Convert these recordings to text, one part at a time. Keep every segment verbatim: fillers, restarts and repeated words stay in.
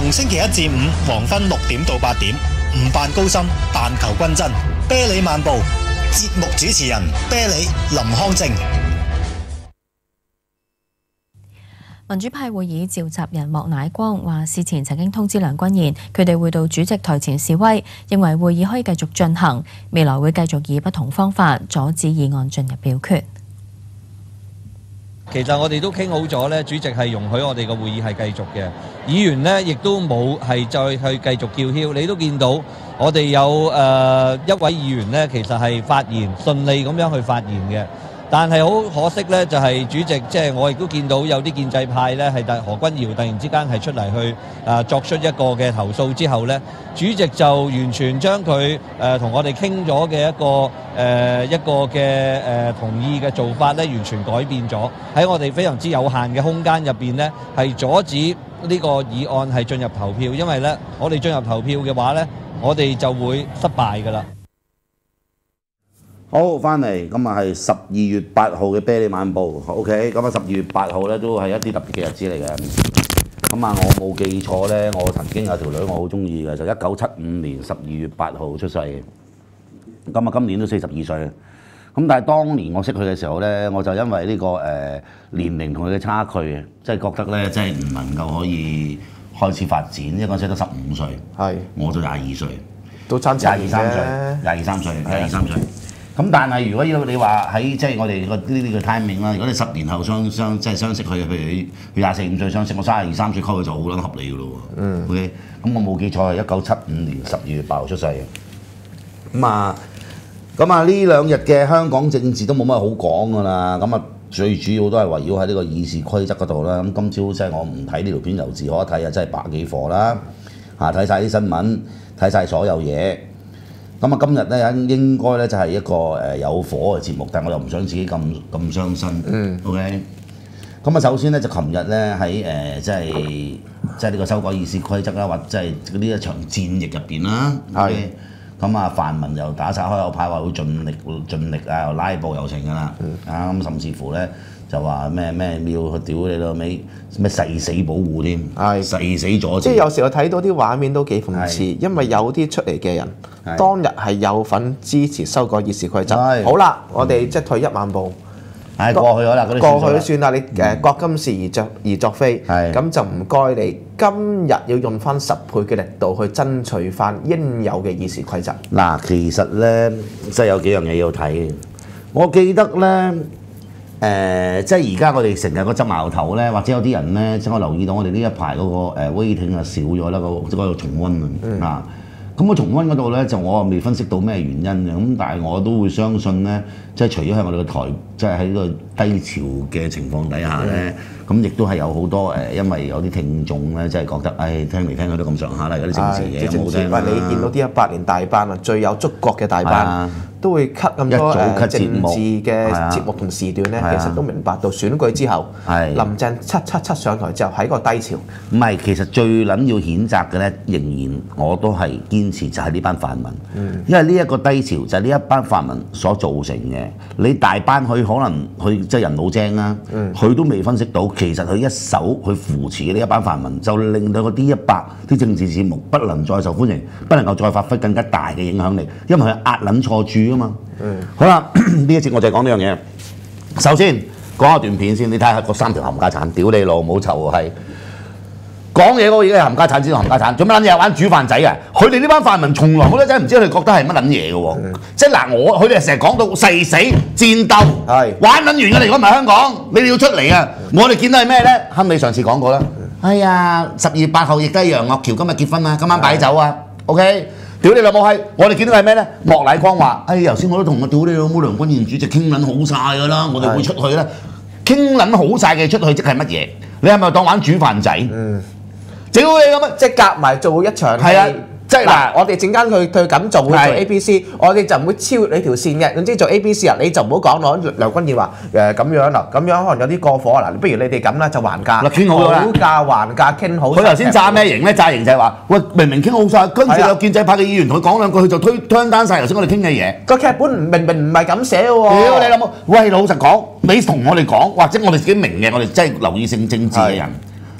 逢星期一至五黃昏六點到八點，唔扮高深，但求均真。啤梨漫步，節目主持人啤梨林康正。 民主派會議召集人莫乃光話：事前曾經通知梁君彥，佢哋會到主席台前示威，認為會議可以繼續進行，未來會繼續以不同方法阻止議案進入表決。 其實我哋都傾好咗咧，主席係容許我哋個會議係繼續嘅，議員呢亦都冇係再去繼續叫囂。你都見到我哋有誒、呃、一位議員呢，其實係發言順利咁樣去發言嘅。但係好可惜咧，就係主席即係我亦都見到有啲建制派咧，係何君堯突然之間係出嚟去啊作出一個嘅投訴之後咧，主席就完全將佢誒同我哋傾咗嘅一個誒一個嘅誒同意嘅做法咧，完全改變咗。喺我哋非常之有限嘅空間入邊咧，係阻止呢個議案係進入投票，因為咧我哋進入投票嘅話咧，我哋就會失敗㗎啦。 好，翻嚟咁啊，係十二月八號嘅啤梨漫步 ，OK，咁啊十二月八號咧都係一啲特別嘅日子嚟嘅。咁啊，我冇記錯咧，我曾經有條女我好中意嘅，就一九七五年十二月八號出世嘅。咁啊，今年都四十二歲。咁但係當年我識佢嘅時候咧，我就因為呢、這個誒、呃、年齡同佢嘅差距，即係覺得咧，即係唔能夠可以開始發展，因為嗰陣時得十五歲，係我就廿二歲， 都差廿二三歲，廿二三歲，廿二三歲。咁但係如果要你話喺即係我哋個呢啲嘅 timing 啦，如果你十年後相相即係相識佢，譬如佢廿四五歲相識，我三十二三歲溝佢就好撚合理㗎咯喎。嗯。OK，咁我冇記錯係一九七五年十二月八號出世嘅。咁啊，咁啊呢兩日嘅香港政治都冇乜好講㗎啦。咁啊最主要都係圍繞喺呢個議事規則嗰度啦。咁今朝即係我唔睇呢條片由自可睇啊，真係百幾課啦。嚇，睇晒啲新聞，睇晒所有嘢。咁啊，今日咧應該咧就係一個誒有火嘅節目，但係我又唔想自己咁咁傷身。嗯。OK。咁啊，首先咧就琴日咧喺誒即係即係呢個修改議事規則啦，或者係呢一場戰役入邊啦。係。咁啊，泛民又打晒開口牌，話會盡力盡力啊，又拉布又成㗎啦。嗯。啊咁，甚至乎咧就話咩咩要去屌你老味，咩誓死保護添。係。誓死阻止。 即係有時我睇到啲畫面都幾諷刺，因為有啲出嚟嘅人。當日係有份支持修改議事規則。好啦，我哋即係退一萬步， 係過去咗啦，嗰啲過去都算啦。你誒國今是而作而作非，咁就唔該你今日要用翻十倍嘅力度去爭取翻應有嘅議事規則。 嗱，其實咧即係有幾樣嘢要睇。我記得咧誒、呃，即係而家我哋成日個執矛頭咧，或者有啲人咧，即係我留意到我哋呢一排嗰個誒 waiting 啊少咗啦，嗰、嗰個重溫啊。嗯咁我重溫嗰度咧，就我未分析到咩原因嘅，咁但係我都會相信咧，即係除咗喺我哋個台，即係喺呢個低潮嘅情況底下咧，咁亦都係有好多誒，因為有啲聽眾咧，即係覺得，唉，聽嚟聽去都咁上下啦，有啲政治嘢有冇聽啦？ 你見到啲一八年大班啊，最有觸覺嘅大班，都會 cut 咁多誒政治嘅節目同時段咧，其實都明白到選舉之後，林鄭七七七上台之後喺個低潮。 唔係，其實最撚要譴責嘅咧，仍然我都係堅持就係呢班泛民，嗯、因為呢一個低潮就係呢一班泛民所造成嘅。你大班佢可能佢即係人腦精啦，佢、嗯、都未分析到，其實佢一手去扶持嘅呢一班泛民，就令到嗰啲一百啲政治節目不能再受歡迎，不能夠再發揮更加大嘅影響力，因為佢壓撚錯處啊嘛。嗯、好啦，呢一節我就講呢樣嘢。首先講下段片先，你睇下嗰三條冚家鏟，屌你老母臭係！講嘢嗰個已經係冚家鏟，知道冚家鏟，做乜撚嘢玩煮飯仔啊？佢哋呢班泛民從來我都真係唔知佢哋覺得係乜撚嘢嘅喎。嗯、即係嗱，我佢哋成日講到誓死戰鬥，係玩撚完嘅。如果唔係香港，你哋要出嚟啊！嗯、我哋見到係咩咧？亨利上次講過啦。嗯、哎呀，十二月八號亦都係楊岳橋今日結婚啊，今晚擺酒啊。嗯、OK，屌你老母閪！我哋見到係咩咧？莫乃光話：哎，頭先我都同我屌你老母梁君彥主席傾撚好晒㗎啦，我哋會出去啦。傾撚好晒嘅出去即係乜嘢？你係咪當玩煮飯仔？嗯。屌你咁啊！即係夾埋做一場戲，係啊！即係嗱，我哋陣間佢佢咁做會做 A B C，我哋就唔會超越你條線嘅。總之做 A B C 啊，你就唔好講咯。梁君彥話誒咁樣啦，咁樣可能有啲過火啊！嗱，不如你哋咁啦，就還價，傾好咗啦，好價還價傾好。佢頭先炸咩型咧？炸型就係話，喂，明明傾好晒，跟住有建制派嘅議員同佢講兩句，佢就推推單曬頭先我哋傾嘅嘢。個劇本明明唔係咁寫喎。屌你老母！喂，老實講，你同我哋講，或者我哋自己明嘅，我哋真係留意性政治嘅人。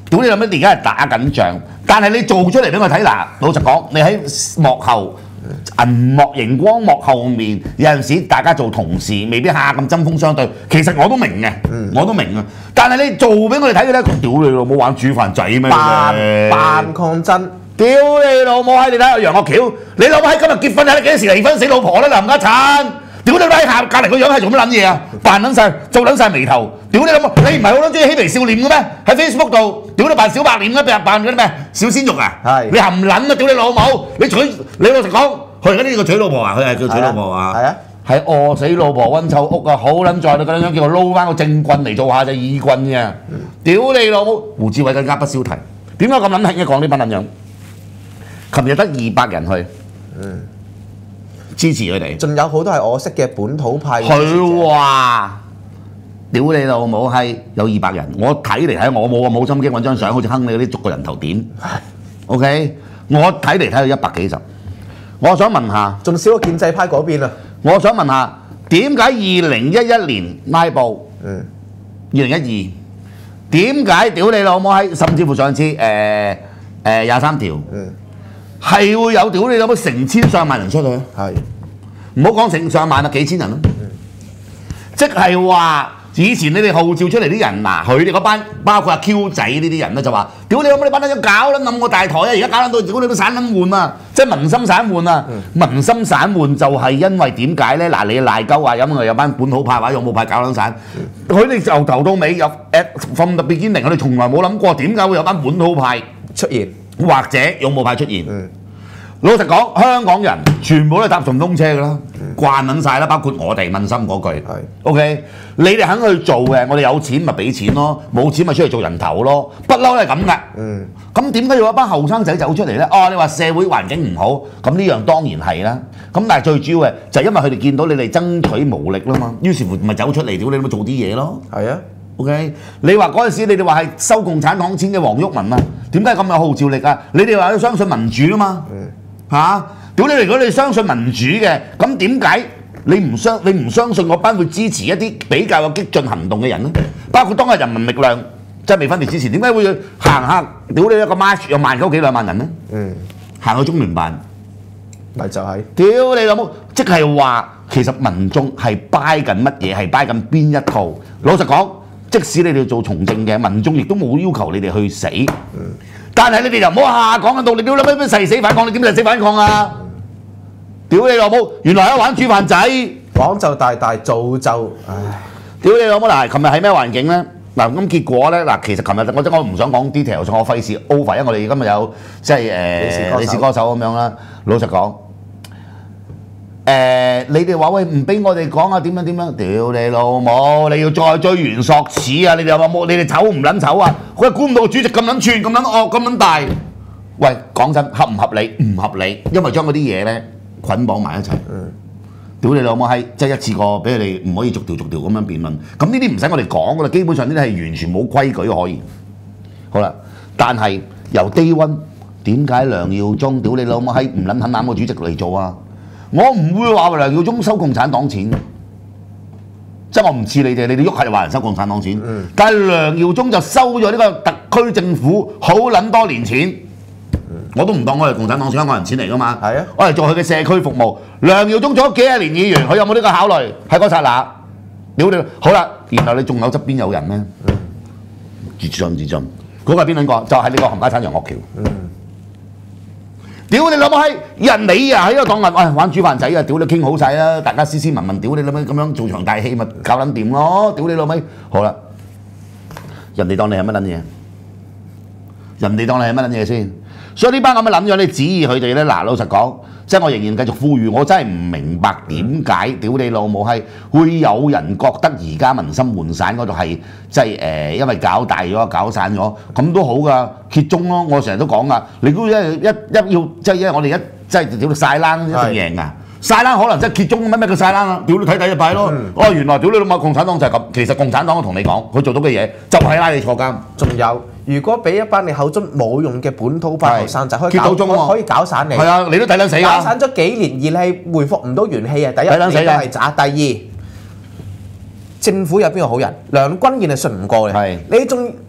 屌你老味，而家係打緊仗，但係你做出嚟俾我睇嗱，老實講，你喺幕後銀幕熒光幕後面，有陣時大家做同事未必下咁針鋒相對，其實我都明嘅，我都明啊。但係你做俾我哋睇嘅咧，屌你老母玩煮飯仔咩？ 扮扮抗爭。 屌你老母閪！你睇下楊岳橋，你老母閪今日結婚睇你幾時離婚死老婆啦？林家產，屌你老閪下隔離個樣係做乜撚嘢啊？扮撚晒，做撚晒眉頭，屌你老母！你唔係好撚中意嬉皮笑臉嘅咩？喺 Facebook 度，屌你扮小白臉嘅，扮扮嗰啲咩小鮮肉啊？係你含撚啊！屌你老母！你娶你老實講，佢而家呢個娶老婆啊？佢係叫娶老婆啊？係啊，係餓死老婆溫臭屋啊！好撚在你咁樣叫我撈翻個正棍嚟做下隻義棍嘅，屌你老母！胡志偉更加不消提，點解咁撚興嘅講呢班撚樣？琴日得二百人去，嗯，支持佢哋。 仲有好多係我識嘅本土派。 佢話：屌你老母係有二百人，我睇嚟睇我冇啊冇心機揾張相，好似坑你嗰啲逐個人頭點。OK， 我睇嚟睇到一百幾十。我想問下， 仲少過建制派嗰邊啊？ 我想問下，點解二零一一年拉布？嗯，二零一二點解屌你老母係？甚至乎上次誒誒廿三條。嗯。係會有屌你老母成千上萬人出去，係唔好講成上萬啦，幾千人咯。嗯、即係話以前你哋號召出嚟啲人嗱，佢哋嗰班包括阿 Q 仔呢啲人咧就話：屌你老母你班撚樣搞啦，冧個大台啊！而家搞撚到屌你都散撚換啊！即係民心散換啊！嗯、民心散換就係因為點解咧？嗱，你賴鳩話咁啊，有班本土派或者勇武派搞撚散，佢哋由頭到尾有 at from the beginning，我哋從來冇諗過點解會有班本土派出現。或者勇武派出現，嗯、老實講，香港人全部都係搭順風車㗎啦，嗯、慣撚晒啦，包括我哋問心嗰句。OK， 你哋肯去做嘅，我哋有錢咪俾錢咯，冇錢咪出嚟做人頭咯，不嬲都係咁㗎。咁點解要一班後生仔走出嚟咧？哦，你話社會環境唔好，咁呢樣當然係啦。咁但係最主要嘅就係因為佢哋見到你哋爭取無力啦嘛，於是乎咪走出嚟，屌你咪做啲嘢咯。係啊。OK， 你話嗰陣時你哋話係收共產黨錢嘅黃毓民啊，點解咁有號召力啊？你哋話要相信民主啊嘛，嚇！屌你！如果你相信民主嘅，咁點解你唔相你唔相信嗰班會支持一啲比較有激進行動嘅人咧？包括當日人民力量即係未分裂之前，點解會行下屌你一個 march 有萬九幾兩萬人咧？嗯，行去中聯辦， 咪就係屌你老母！即係話其實民眾係 buy 緊乜嘢，係 buy 緊邊一套？老實講。即使你哋做從政嘅民眾，亦都冇要求你哋去死，嗯、但係你哋又唔好下下講緊道理，屌你咩咩誓死反抗，你點誓死反抗啊？屌你老母！原來喺玩煮飯仔， 講就大大，做就唉！ 屌你老母！嗱，琴日係咩環境咧？嗱咁結果咧，嗱其實琴日我真我唔想講 detail， 我費事 over，因為我哋今日有即係誒，你是歌手咁樣啦。老實講。誒、呃，你哋話喂唔俾我哋講啊點樣點樣？屌你老母！你要再追源溯始啊！你哋話冇？你哋醜唔撚醜啊？佢估唔到個主席咁撚串、咁撚惡、咁撚大。喂，講真，合唔合理？唔合理，因為將嗰啲嘢咧捆綁埋一齊。嗯。屌你老母閪！即係一次過俾你哋唔可以逐條逐條咁樣辯論。咁呢啲唔使我哋講噶啦，基本上呢啲係完全冇規矩可言。好啦，但係由低溫點解梁耀忠屌你老母閪唔撚肯攬個主席嚟做啊？我唔會話梁耀忠收共產黨錢，即係我唔似你哋，你哋喐係就話人收共產黨錢，嗯、但係梁耀忠就收咗呢個特區政府好撚多年錢，嗯、我都唔當我係共產黨香港人錢嚟噶嘛，係啊，我係做佢嘅社區服務。梁耀忠做咗幾廿年議員，佢有冇呢個考慮？喺嗰剎那，屌你！好啦，然後你仲有側邊有人咧，自盡自盡，嗰個係邊兩個？就係、是、呢個冚家鏟楊岳橋。嗯屌你老母閪！人你啊喺度當人，玩煮飯仔啊！屌你傾好晒啦，大家斯斯文文，屌你老味咁樣做場大戲咪搞撚掂咯！屌你老味，好啦，人哋當你係乜撚嘢？人哋當你係乜撚嘢先？所以呢班咁嘅撚樣，你指意佢哋咧，嗱老實講，即係我仍然繼續呼籲，我真係唔明白點解屌你老母係會有人覺得而家民心渙散嗰度係即係誒，因為搞大咗、搞散咗，咁都好噶，揭盅咯！我成日都講噶，你估一一一要即係因為我哋一即係屌到晒冷一定贏噶。晒冷可能真係揭盅乜咩叫晒冷啊？屌你睇睇就拜咯！嗯、哦，原來屌你老母共產黨就係咁，其實共產黨我同你講，佢做到嘅嘢就係拉你坐監。 仲有，如果俾一班你口中冇用嘅本土派後生仔可以搞中可以搞散你。係啊， 你都抵撚死㗎！ 搞散咗幾年，而係回復唔到元氣啊！第一，你都係渣；第二，政府有邊個好人？梁君彥係信唔過嘅。係，你仲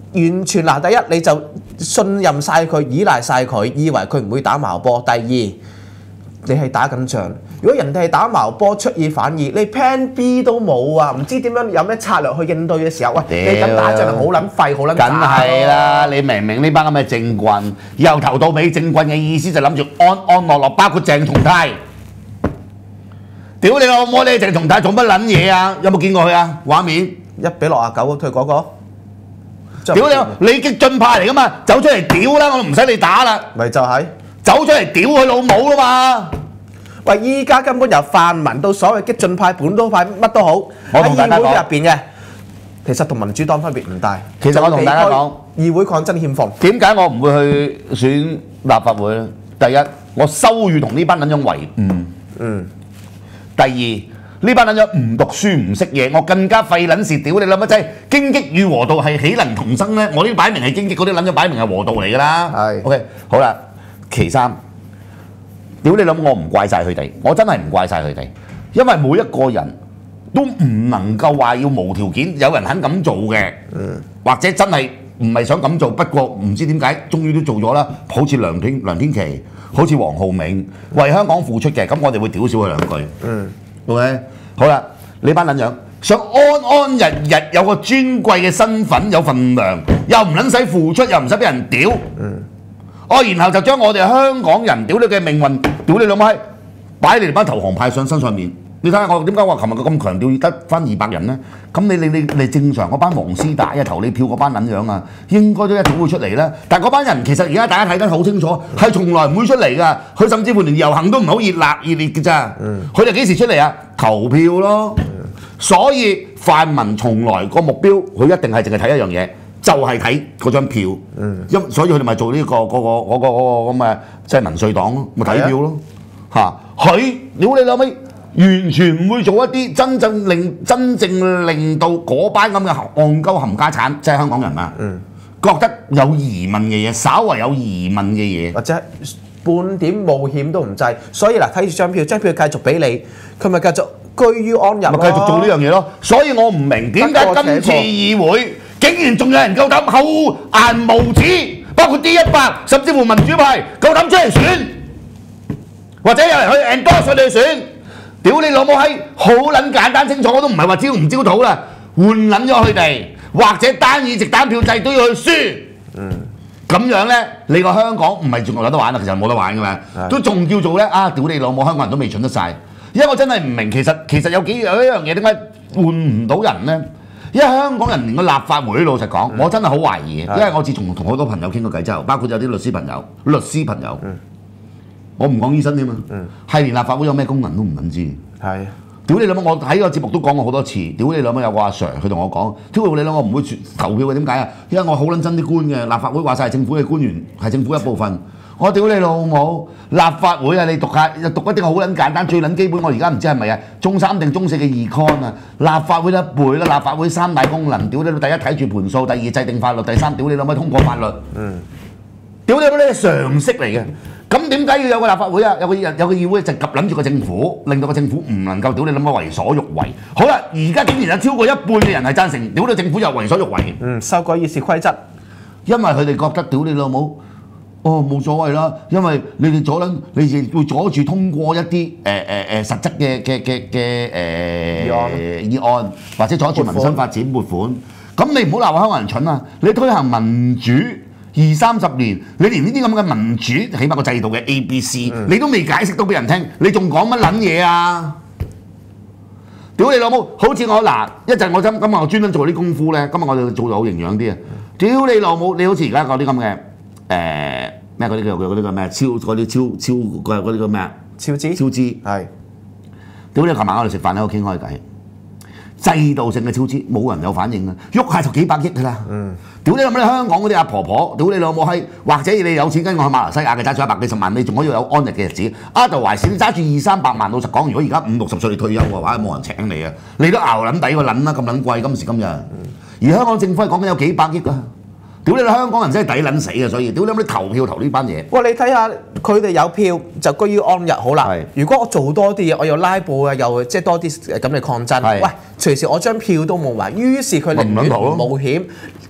完全嗱，第一你就信任晒佢，依賴晒佢，以為佢唔會打矛波。第二，你係打緊仗，如果人哋係打矛波出爾反爾，你 plan B 都冇啊，唔知點樣有咩策略去應對嘅時候，喂，你咁打仗係好撚廢，好撚渣。 梗係啦，你明唔明呢班咁嘅政棍，由頭到尾政棍嘅意思就諗住安安樂樂，包括鄭松泰。屌你老母！你鄭松泰做乜撚嘢啊？有冇見過佢啊？畫面一比六啊九，佢嗰個。 屌你！你激進派嚟噶嘛？走出嚟屌啦！我唔使你打啦。 咪就係、是、 走出嚟屌佢老母啦嘛！ 喂，依家根本由泛民到所謂激進派、本土派乜都好，喺議會入邊嘅，其實同民主黨分別唔大。 其實我同大家講， 議會抗爭欠奉。 點解我唔會去選立法會咧？第一，我羞於同呢班撚樣為伍。嗯。第二。呢班撚樣唔讀書唔識嘢，我更加廢撚事屌你諗乜啫？荊棘與和道係豈能同生咧？我呢擺明係荊棘，嗰啲撚樣擺明係和道嚟㗎啦。係。OK， 好啦，其三，屌你諗我唔怪晒佢哋，我真係唔怪晒佢哋，因為每一個人都唔能夠話要無條件有人肯咁做嘅，嗯、或者真係唔係想咁做，不過唔知點解，終於都做咗啦。好似梁天梁天琦，好似黃浩銘為香港付出嘅，咁我哋會屌少佢兩句。嗯。OK， 好啦，你班撚樣想安安日日有個尊貴嘅身份有份糧，又唔撚使付出，又唔使俾人屌，嗯，哦，然後就將我哋香港人屌你嘅命運，屌你老母閪，擺你哋班投降派上身上面。你睇下我點解話琴日咁強調得翻二百人咧？咁你你你你正常嗰班黃絲帶啊投你票嗰班撚樣啊，應該都一早會出嚟啦。但係嗰班人其實而家大家睇得好清楚，係從來唔會出嚟㗎。佢甚至乎連遊行都唔係好熱辣熱烈嘅咋。佢哋幾時出嚟啊？投票咯。所以泛民從來個目標，佢一定係淨係睇一樣嘢，就係睇嗰張票。因所以佢哋咪做呢個嗰個嗰個嗰個咁嘅即係民粹黨咯，咪睇票咯。嚇，佢屌你老味！完全唔會做一啲真正令真正令到嗰班咁嘅戇鳩冚家產，即係香港人啊，嗯、覺得有疑問嘅嘢，稍為有疑問嘅嘢， 或者半點冒險都唔制。所以嗱，睇住張票，張票繼續俾你，佢咪繼續居於安逸咯， 咪繼續做呢樣嘢咯。所以我唔明點解今次議會竟然仲有人夠膽厚顏無恥，包括 D 一百甚至乎民主派夠膽出嚟選，或者有人去 endorse 佢哋選。屌你老母閪，好撚簡單清楚，我都唔係話招唔招土啦，換撚咗佢哋，或者單議席單票制都要去輸。嗯，咁樣咧，你個香港唔係仲有得玩啊？其實冇得玩㗎嘛，都仲叫做咧啊！屌你老母，香港人都未蠢得晒。因為我真係唔明，其實其實有幾有一樣嘢點解換唔到人咧？因為香港人連個立法會，老實講，嗯、我真係好懷疑。因為我自從同好多朋友傾過偈之後，包括有啲律師朋友、律師朋友。嗯我唔講醫生添嘛，係、嗯、連立法會有咩功能都唔撚知。係，屌你老母！我喺個節目都講過好多次。屌你老母有個阿 Sir，佢同我講：屌你老母，我唔會投票嘅，點解啊？因為我好撚憎啲官嘅，立法會話晒係政府嘅官員，係政府一部分。我屌你老母！立法會啊，你讀下讀一啲好撚簡單、最撚基本。我而家唔知係咪啊？中三定中四嘅 econ 啊，立法會一背啦。立法會三大功能：屌你老母，第一睇住盤數，第二制定法律，第三屌你老母通過法律。嗯，屌你老母呢係常識嚟嘅。咁點解要有個立法會啊？有個有個議會就及諗住個政府，令到個政府唔能夠屌你諗乜為所欲為。好啦，而家竟然有超過一半嘅人係贊成屌你政府又為所欲為。 嗯，修改議事規則， 因為佢哋覺得屌你老母，哦冇所謂啦，因為你哋阻撚，你哋會阻住通過一啲誒誒誒實質嘅嘅嘅嘅誒議案議案，或者阻住民生發展撥款。咁你唔好鬧香港人蠢啊！你推行民主。二三十年，你連呢啲咁嘅民主，起碼個制度嘅 A B C，、嗯、你都未解釋到俾人聽，你仲講乜撚嘢啊？屌你老母！好似我嗱，一陣我今今日我專登做啲功夫咧，今日我就做到好營養啲啊！屌你老母！你好似而家嗰啲咁嘅誒咩嗰啲叫嗰啲叫咩超嗰啲超超嗰嗰啲叫咩啊？超支超支係。屌你！琴晚我哋食飯喺度傾開偈。制度性嘅超支冇人有反應啊！喐下就幾百億㗎啦！嗯，屌你老母！你香港嗰啲阿婆婆，屌你老母閪，或者你有錢跟我去馬來西亞嘅揸住一百幾十萬，你仲可以有安逸嘅日子。阿杜懷士你揸住二三百萬，老實講，如果而家五六十歲你退休嘅話，冇人請你啊！你都熬撚底個撚啦，咁撚貴今時今日。而香港政府係講緊有幾百億啊！屌你！香港人真係抵撚死啊！所以屌你老母投票投呢班嘢。喂， 你睇下佢哋有票就居於安逸好啦。如果我做多啲嘢，我又拉布啊，又即係多啲咁嘅抗爭。喂，隨時我張票都冇埋，於是佢寧願冒險。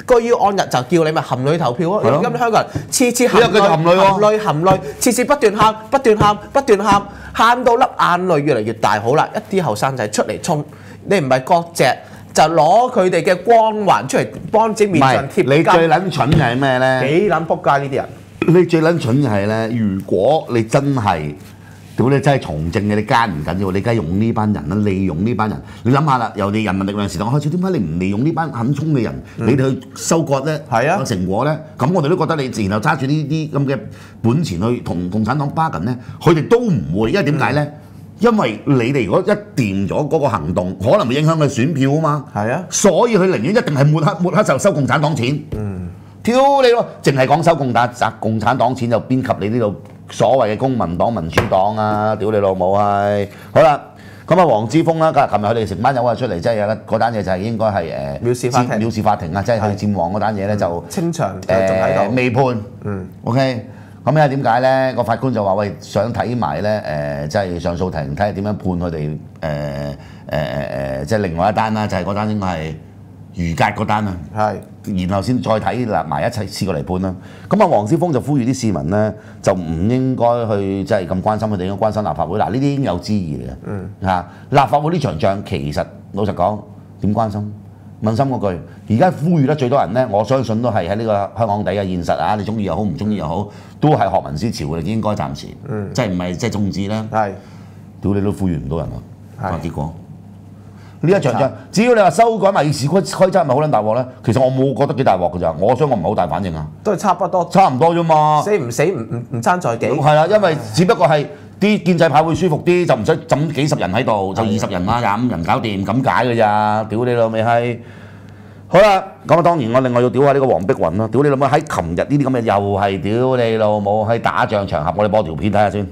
居於安逸，就叫你咪含淚投票咯。咁香港人次次含淚含淚含淚，次次不斷喊不斷喊不斷喊，喊到粒眼淚越嚟越大。好啦，一啲後生仔出嚟衝，你唔係割席。就攞佢哋嘅光環出嚟幫自己面上貼金。 你最撚蠢嘅係咩咧？ 幾撚仆街呢啲人？ 你最撚蠢嘅係咧，如果你真係屌你真係從政嘅，你奸唔緊要，你梗係用呢班人啦，利用呢班人。你諗下啦，由你人民力量時代開始，點解你唔利用呢班肯衝嘅人，嗯、你哋去收割咧？係啊，個成果咧，咁我哋都覺得你然後揸住呢啲咁嘅本錢去同共產黨 bargain 咧，佢哋都唔會，因為點解咧？嗯因為你哋如果一掂咗嗰個行動，可能會影響佢選票啊嘛。係啊，所以佢寧願一定係抹黑抹黑就收共產黨錢。嗯，挑你咯，淨係講收共產共產黨錢就邊及你呢度所謂嘅公民黨、民主黨啊？屌你老母係！好啦，咁啊黃之鋒啦，今日琴日佢哋成班友啊出嚟，即係嗰單嘢就係應該係誒藐視法庭， 藐視法庭啊，即係佢佔旺嗰單嘢咧就清場誒未判。 嗯 ，OK。咁咧點解咧？個法官就話：喂，想睇埋咧誒，即係上訴庭睇下點樣判佢哋誒誒誒誒，即係另外一單啦，就係嗰單應該係漁格嗰單啊。係，然後先再睇嗱埋一齊試過嚟判啦。咁啊，黃之鋒就呼籲啲市民咧，就唔應該去即係咁關心佢哋，應該關心立法會。嗱，呢啲已經有質疑嚟嘅。嗯。嚇，立法會呢場仗其實老實講點關心？問心嗰句，而家呼籲得最多人咧，我相信都係喺呢個香港地嘅現實啊！你中意又好，唔中意又好，都係學民思潮嘅，應該暫時，嗯、即係唔係即係眾志咧？係，屌你都呼籲唔到人啊！結果呢一場仗，只要你話修改埋議事規規則，係咪好撚大鑊咧？其實我冇覺得幾大鑊㗎咋，我相信唔係好大反應啊。 都係差不多， 差唔多啫嘛。 死唔死唔唔唔爭在幾？ 係啦，因為只不過係啲建制派會舒服啲，就唔使整幾十人喺度，就二十人啦，廿五人搞掂咁解㗎咋？屌你老味係！好啦，咁啊當然我另外要屌下呢個黃碧雲啦，屌你老母喺琴日呢啲咁嘅又係屌你老母喺打仗場合，我哋播條片睇下先。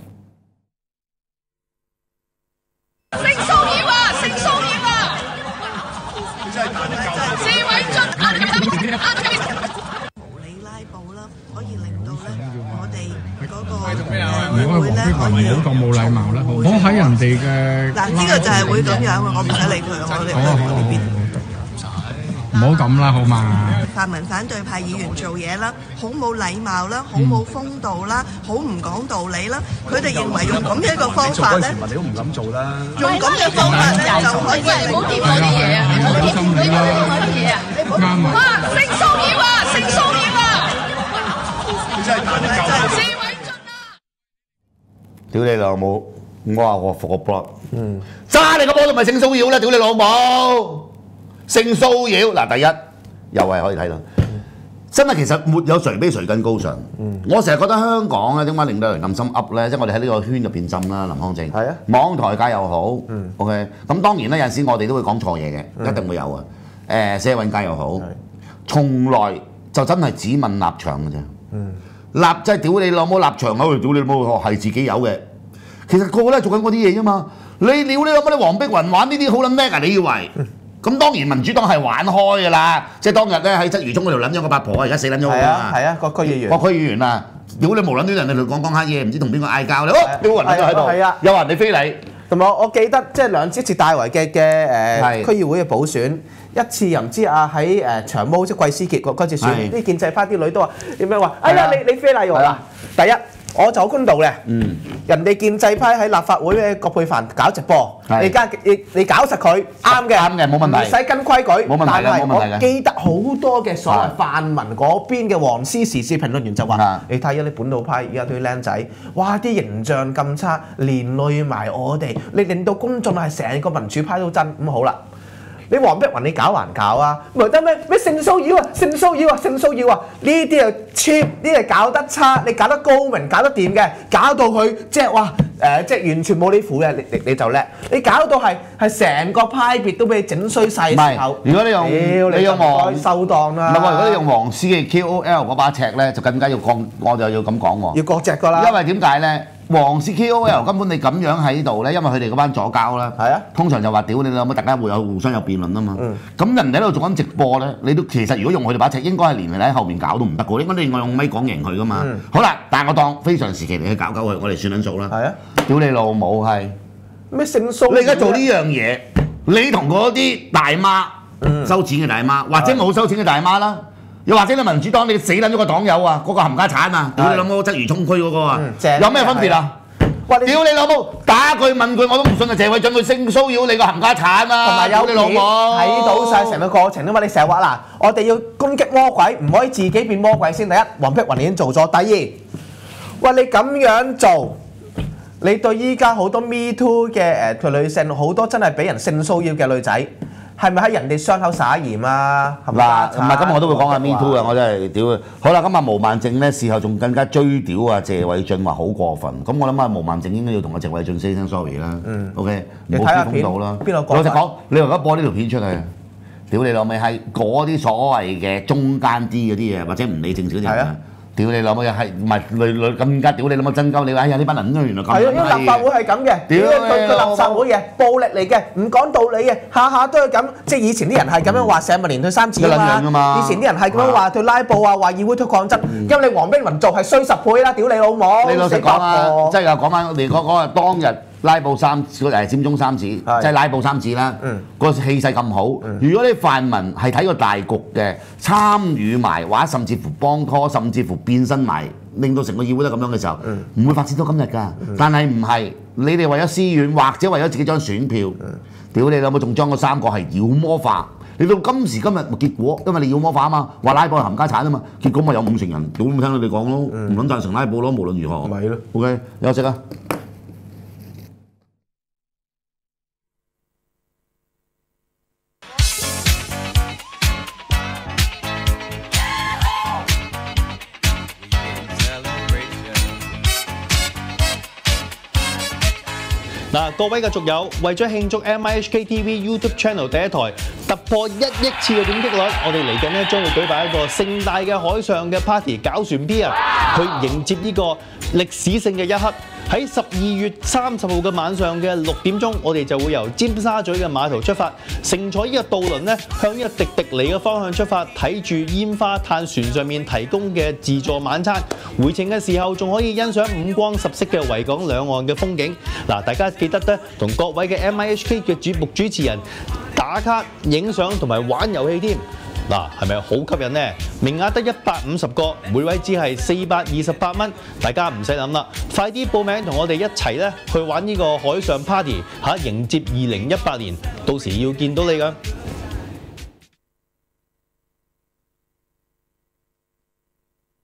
性騷擾啊！性騷擾啊！謝偉俊無理拉布啦，可以令到咧我哋嗰個如果黃碧雲唔好咁冇禮貌啦，我喺人哋嘅嗱呢個就係會咁樣，我唔使理佢，我哋我哋邊。 唔好咁啦，好嘛？ 泛民反對派議員做嘢啦，好冇禮貌啦，好冇風度啦，好唔講道理啦。佢哋認為用咁樣一個方法咧， 你都唔敢做啦。 用咁嘅方法咧就可以，唔好掂我啲嘢啊！你唔好掂，你唔好掂我啲嘢啊！你唔好掂啊！性騷擾啊！性騷擾啊！你真係打得夠啊！謝偉俊啊！ 屌你老母！我話我復個 blog， 嗯，揸你個波都咪性騷擾啦！屌你老母！性騷擾嗱，第一又係可以睇到，真係其實沒有誰比誰更高尚。嗯、我成日覺得香港咧點解令到人咁心噏咧？即係我哋喺呢個圈入邊浸啦，林康正。係啊，網台界又好、嗯、，OK。咁當然咧有陣時我哋都會講錯嘢嘅，嗯、一定會有啊。誒社運界又好，從來就真係只問立場嘅啫。嗯、立即係屌你老母立場口，屌你老母係自己有嘅。其實個個都係做緊嗰啲嘢啫嘛。你屌你老母你黃碧雲玩呢啲好撚叻啊？你以為？嗯咁當然民主黨係玩開㗎啦，即係當日咧喺鰂魚涌嗰條撚咗個八婆啊，而家死撚咗㗎嘛。係啊，個區議員。個區議員啊，屌你無撚端人哋同講講下嘢，唔知同邊個嗌交咧，哦，屌人哋喺度，係啊，有人哋非禮。 同埋我記得即係兩次一次大圍嘅嘅誒區議會嘅補選，一次又唔知啊喺誒長毛即係貴思傑嗰嗰次選，啲建制派啲女都話點樣話？哎呀你你非禮我啊！第一。我就好公道嘅，嗯、人哋建制派喺立法會咧，葛珮帆搞直播，你而家你你搞實佢，啱嘅，啱嘅冇問題，唔使跟規矩，冇問題嘅，冇問題嘅。我記得好多嘅所謂泛民嗰邊嘅黃絲時事評論員就話：你睇下啲本土派而家對僆仔，哇啲形象咁差，連累埋我哋，你令到公眾係成個民主派都憎咁好啦。你黃碧雲你搞還搞啊？唔係得咩咩性騷擾啊、性騷擾啊、性騷擾啊！呢啲又 cheap， 呢啲係搞得差，你搞得高明、搞得掂嘅，搞到佢即係話誒，即係完全冇你符嘅，你你你就叻。你搞到係係成個派別都俾你整衰晒時候。 如果你用你用黃收檔啦。 唔係喎，如果你用黃絲嘅 K O L 嗰把尺咧，就更加要降，我就要咁講喎。 要割隻㗎啦。 因為點解咧？黃絲 K O L 根本你咁樣喺度咧，因為佢哋嗰班左膠啦，係啊，通常就話屌你老母，大家會有互相有辯論啊嘛。咁、嗯、人哋喺度做緊直播咧，你都其實如果用佢哋把尺，應該係連你喺後面搞都唔得嘅，應該另外用咪講贏佢噶嘛。嗯、好啦，但係我當非常時期嚟去搞搞佢，我哋算撚數啦。係啊，屌你老母係咩性騷？ 你而家做呢樣嘢，你同嗰啲大媽收錢嘅大媽，或者冇收錢嘅大媽啦。又或者你民主黨你死撚咗個黨友啊，嗰個冚家產啊，屌你老母鰂魚涌區嗰個啊，有咩分別啊？屌你老母！打佢問佢我都唔信啊！謝偉俊佢性騷擾你個冚家產啊！ 同埋有你老母睇到晒成個過程啊嘛！你成日話嗱，我哋要攻擊魔鬼，唔可以自己變魔鬼先。第一，黃碧雲已經做咗；第二，喂你咁樣做，你對依家好多 Me Too 嘅誒女性，好多真係俾人性騷擾嘅女仔。係咪喺人哋傷口撒鹽啊？嗱， 唔係咁我都會講下 Me Too 啊！我真係屌佢。好啦，咁啊毛孟靜咧事後仲更加追屌啊謝偉俊話好過分。咁我諗啊毛孟靜應該要同阿謝偉俊 say 聲 sorry 啦。嗯。OK。你睇下片。邊個講？老實講，你而家播呢條片出嚟，屌你老味係嗰啲所謂嘅中間啲嗰啲嘢，或者唔理政治嗰啲人啊。屌你老母又係唔係類類咁加屌你老母真鳩你話哎呀呢班人原來咁係啊！因為立法會係咁嘅，屌佢佢垃圾會嘅暴力嚟嘅，唔講道理嘅，下下都係咁。即係以前啲人係咁樣話社民連退三次啊嘛，以前啲人係咁樣話退拉布啊，話議會退抗爭，因為你黃碧雲做係衰十倍啦，屌你老母！你老實講啊，即係又講翻我哋嗰嗰日當日。拉布三誒佔中三子，即係拉布三子啦。嗯、個氣勢咁好，嗯、如果你泛民係睇個大局嘅，參與埋或者甚至乎幫拖，甚至乎變身埋，令到成個議會都咁樣嘅時候，唔、嗯、會發展到今日㗎。嗯、但係唔係你哋為咗私怨，或者為咗自己張選票，屌、嗯、你老母仲將嗰三個係妖魔化。你到今時今日結果，因為你妖魔化啊嘛，話拉布係冚家產啊嘛，結果咪有五成人，屌冇聽到你講咯，唔撚贊成拉布咯，無論如何。咪咯。OK， 休息啊。 嗱，各位嘅續友，為咗慶祝 M I H K T V YouTube Channel 第一台突破一億次嘅點擊率，我哋嚟緊咧將會舉辦一個盛大嘅海上嘅 party 搞船 B 啊，去迎接呢個歷史性嘅一刻。喺十二月三十號嘅晚上嘅六點鐘，我哋就會由尖沙咀嘅碼頭出發，乘坐呢個渡輪咧向呢個迪迪尼嘅方向出發，睇住煙花炭船上面提供嘅自助晚餐。回程嘅時候仲可以欣賞五光十色嘅維港兩岸嘅風景。嗱，大家記得咧同各位嘅 M I H K 嘅節目主持人打卡、影相同埋玩遊戲添。嗱，係咪好吸引呢？名額得一百五十個，每位只係四百二十八蚊，大家唔使諗啦，快啲報名同我哋一齊咧去玩呢個海上 party 嚇，迎接二零一八年，到時要見到你㗎。